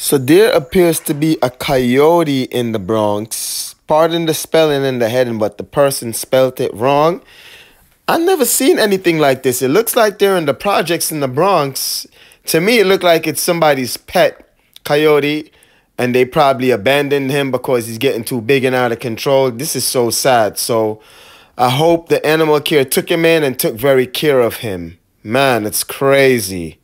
So there appears to be a coyote in the Bronx. Pardon the spelling and the heading, but the person spelt it wrong. I've never seen anything like this. It looks like they're in the projects in the Bronx. To me, it looked like it's somebody's pet coyote, and they probably abandoned him because he's getting too big and out of control. This is so sad. So I hope the animal care took him in and took very care of him. Man, it's crazy.